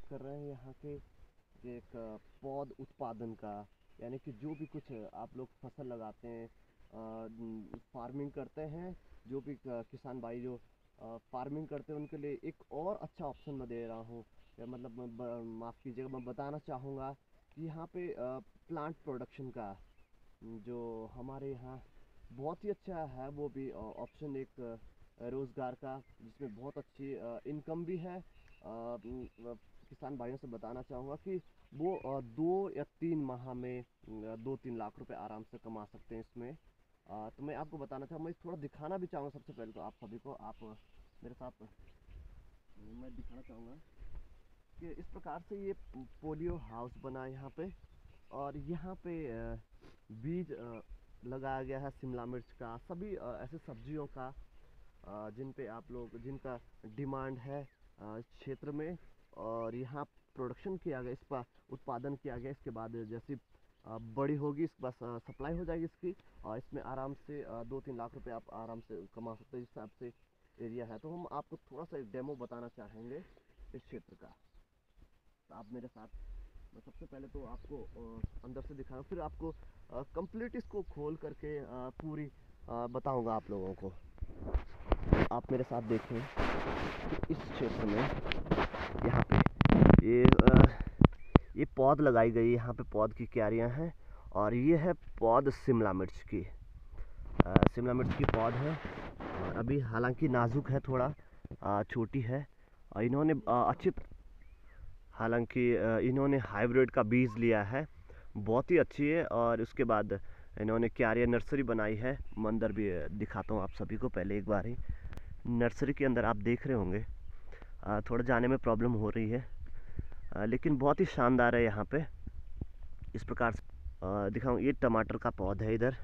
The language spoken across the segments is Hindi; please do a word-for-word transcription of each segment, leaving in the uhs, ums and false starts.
कर रहे हैं यहाँ के एक पौध उत्पादन का, यानी कि जो भी कुछ आप लोग फसल लगाते हैं, फार्मिंग करते हैं, जो भी किसान भाई जो फार्मिंग करते हैं उनके लिए एक और अच्छा ऑप्शन मैं दे रहा हूँ। मतलब माफ़ कीजिएगा, मैं बताना चाहूँगा कि यहाँ पे प्लांट प्रोडक्शन का जो हमारे यहाँ बहुत ही अच्छा है, वो भी ऑप्शन एक रोज़गार का, जिसमें बहुत अच्छी इनकम भी है। किसान भाइयों से बताना चाहूँगा कि वो दो या तीन माह में दो तीन लाख रुपए आराम से कमा सकते हैं इसमें। आ, तो मैं आपको बताना चाहूँ, मैं थोड़ा दिखाना भी चाहूँगा सबसे पहले तो आप सभी को, आप मेरे साथ मैं दिखाना चाहूँगा कि इस प्रकार से ये पोलियो हाउस बना है यहाँ पे। और यहाँ पे बीज लगाया गया है शिमला मिर्च का, सभी ऐसे सब्जियों का जिन पे आप लोग जिनका डिमांड है इस क्षेत्र में। और यहाँ प्रोडक्शन किया गया, इसका उत्पादन किया गया। इसके बाद जैसी बड़ी होगी इसके बाद सप्लाई हो जाएगी इसकी, और इसमें आराम से दो तीन लाख रुपए आप आराम से कमा सकते हैं, जिस हिसाब से एरिया है। तो हम आपको थोड़ा सा एक डेमो बताना चाहेंगे इस क्षेत्र का। तो आप मेरे साथ, मैं सबसे पहले तो आपको अंदर से दिखाऊँ, फिर आपको कंप्लीट इसको खोल करके पूरी बताऊंगा आप लोगों को। आप मेरे साथ देखें कि इस क्षेत्र में यहाँ पे ये आ, ये पौध लगाई गई, यहाँ पे पौध की क्यारियाँ हैं। और ये है पौध शिमला मिर्च की, शिमला मिर्च की पौध है। और अभी हालांकि नाजुक है, थोड़ा छोटी है। और इन्होंने अच्छी हालांकि इन्होंने हाइब्रिड का बीज लिया है, बहुत ही अच्छी है। और उसके बाद इन्होंने क्यारिया नर्सरी बनाई है। मैं अंदर भी दिखाता हूँ आप सभी को पहले एक बार ही। नर्सरी के अंदर आप देख रहे होंगे, थोड़ा जाने में प्रॉब्लम हो रही है, लेकिन बहुत ही शानदार है यहाँ पे। इस प्रकार से दिखाऊँ, ये टमाटर का पौधा है इधर,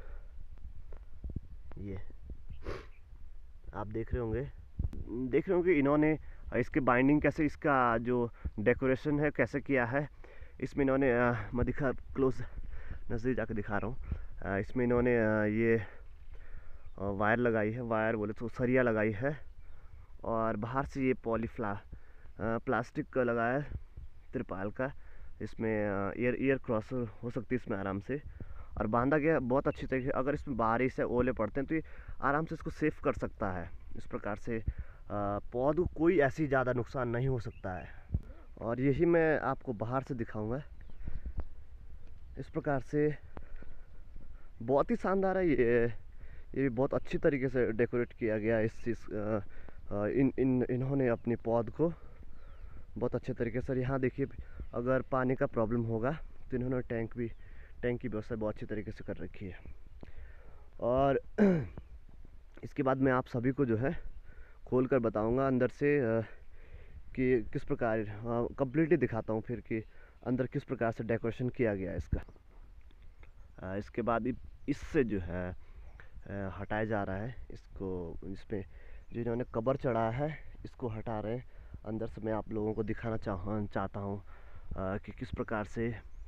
ये आप देख रहे होंगे देख रहे होंगे इन्होंने इसके बाइंडिंग कैसे, इसका जो डेकोरेशन है कैसे किया है। इसमें इन्होंने मैं दिखा क्लोज नज़दीक जाकर दिखा रहा हूँ। इसमें इन्होंने ये वायर लगाई है, वायर बोले तो सरिया लगाई है। और बाहर से ये पॉलीफ्ला प्लास्टिक का लगाया है, त्रिपाल का। इसमें एयर एयर क्रॉस हो सकती है इसमें आराम से, और बांधा गया बहुत अच्छी तरीके से। अगर इसमें बारिश या ओले पड़ते हैं तो ये आराम से इसको सेफ कर सकता है। इस प्रकार से पौधों कोई ऐसी ज़्यादा नुकसान नहीं हो सकता है। और यही मैं आपको बाहर से दिखाऊंगा। इस प्रकार से बहुत ही शानदार है ये ये बहुत अच्छी तरीके से डेकोरेट किया गया है इस चीज़। इन इन इन्होंने अपनी पौध को बहुत अच्छे तरीके से, यहाँ देखिए अगर पानी का प्रॉब्लम होगा तो इन्होंने टैंक भी टैंक की व्यवस्था बहुत अच्छी तरीके से कर रखी है। और इसके बाद मैं आप सभी को जो है खोल कर बताऊँगा अंदर से कि किस प्रकार कंप्लीटली दिखाता हूँ फिर कि अंदर किस प्रकार से डेकोरेशन किया गया है इसका। इसके बाद इससे जो है हटाया जा रहा है इसको, इसमें जो इन्होंने कवर चढ़ा है इसको हटा रहे हैं। अंदर से मैं आप लोगों को दिखाना चाह चाहता हूँ कि किस प्रकार से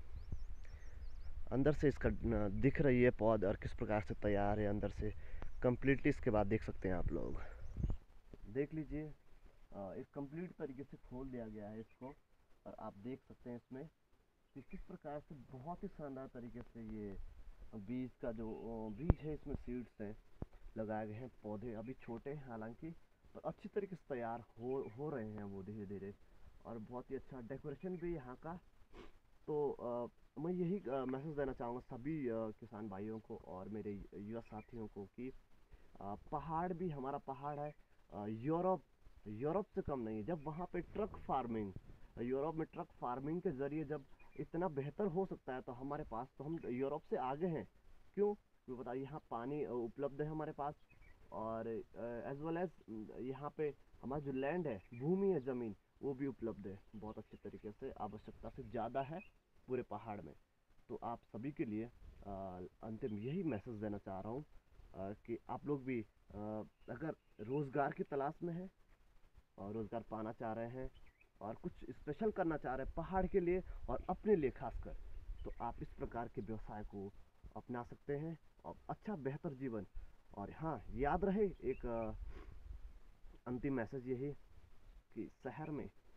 अंदर से इसका दिख रही है पौध, और किस प्रकार से तैयार है अंदर से कम्प्लीटली। इसके बाद देख सकते हैं आप लोग, देख लीजिए एक कंप्लीट तरीके से खोल दिया गया है इसको। और आप देख सकते हैं इसमें कि किस प्रकार से बहुत ही शानदार तरीके से ये बीज का जो बीज है, इसमें सीड्स हैं लगाए गए हैं। पौधे अभी छोटे हैं हालांकि, पर अच्छी तरीके से तैयार हो हो रहे हैं वो धीरे धीरे। और बहुत ही अच्छा डेकोरेशन भी यहाँ का। तो आ, मैं यही मैसेज देना चाहूँगा सभी आ, किसान भाइयों को और मेरे युवा साथियों को कि आ, पहाड़ भी हमारा पहाड़ है, यूरोप यूरोप से कम नहीं है। जब वहाँ पे ट्रक फार्मिंग, यूरोप में ट्रक फार्मिंग के ज़रिए जब इतना बेहतर हो सकता है, तो हमारे पास तो हम यूरोप से आगे हैं। क्यों? क्यों बताइए, यहाँ पानी उपलब्ध है हमारे पास, और एज वेल एज यहाँ पे हमारा जो लैंड है, भूमि है, ज़मीन, वो भी उपलब्ध है बहुत अच्छे तरीके से, आवश्यकता से ज़्यादा है पूरे पहाड़ में। तो आप सभी के लिए आ, अंतिम यही मैसेज देना चाह रहा हूँ कि आप लोग भी आ, अगर रोज़गार की तलाश में हैं और रोज़गार पाना चाह रहे हैं और कुछ स्पेशल करना चाह रहे हैं पहाड़ के लिए और अपने लिए खासकर, तो आप इस प्रकार के व्यवसाय को अपना सकते हैं और अच्छा बेहतर जीवन। और हाँ, याद रहे एक आ, अंतिम मैसेज यही कि शहर में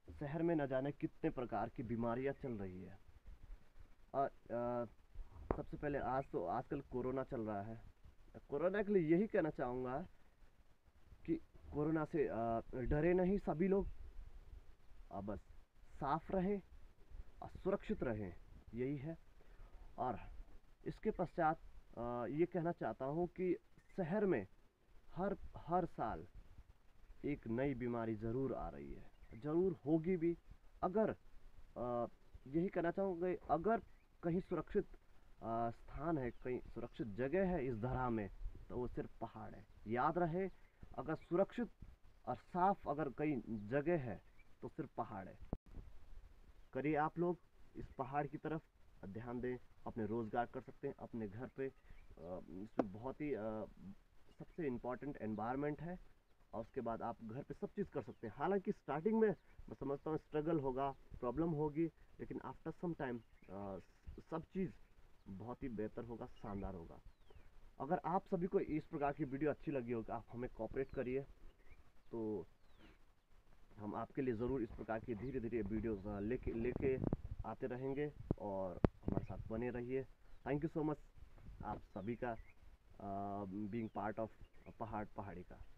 शहर में न जाने कितने प्रकार की बीमारियां चल रही है। और अ, सबसे पहले आज तो आजकल कोरोना चल रहा है। कोरोना के लिए यही कहना चाहूँगा कि कोरोना से अ, डरे नहीं सभी लोग, अ, बस साफ रहें और सुरक्षित रहें, यही है। और इसके पश्चात अ, ये कहना चाहता हूँ कि शहर में हर हर साल एक नई बीमारी ज़रूर आ रही है, ज़रूर होगी भी। अगर अ, यही कहना चाहूँगा, अगर कहीं सुरक्षित अ, स्थान है, कहीं सुरक्षित जगह है इस धरा में, तो वो सिर्फ पहाड़ है। याद रहे, अगर सुरक्षित और साफ अगर कहीं जगह है तो सिर्फ पहाड़ है। करिए आप लोग इस पहाड़ की तरफ ध्यान दें, अपने रोज़गार कर सकते हैं अपने घर पे। अ, इसमें बहुत ही अ, सबसे इम्पोर्टेंट एनवायरनमेंट है। और उसके बाद आप घर पे सब चीज़ कर सकते हैं। हालांकि स्टार्टिंग में मैं समझता हूँ स्ट्रगल होगा, प्रॉब्लम होगी, लेकिन आफ्टर सम टाइम सब चीज़ बहुत ही बेहतर होगा, शानदार होगा। अगर आप सभी को इस प्रकार की वीडियो अच्छी लगी होगी, आप हमें कोऑपरेट करिए, तो हम आपके लिए ज़रूर इस प्रकार की धीरे धीरे वीडियोस लेके लेके आते रहेंगे। और हमारे साथ बने रहिए। थैंक यू सो मच आप सभी का बीइंग पार्ट ऑफ पहाड़ पहाड़ी का।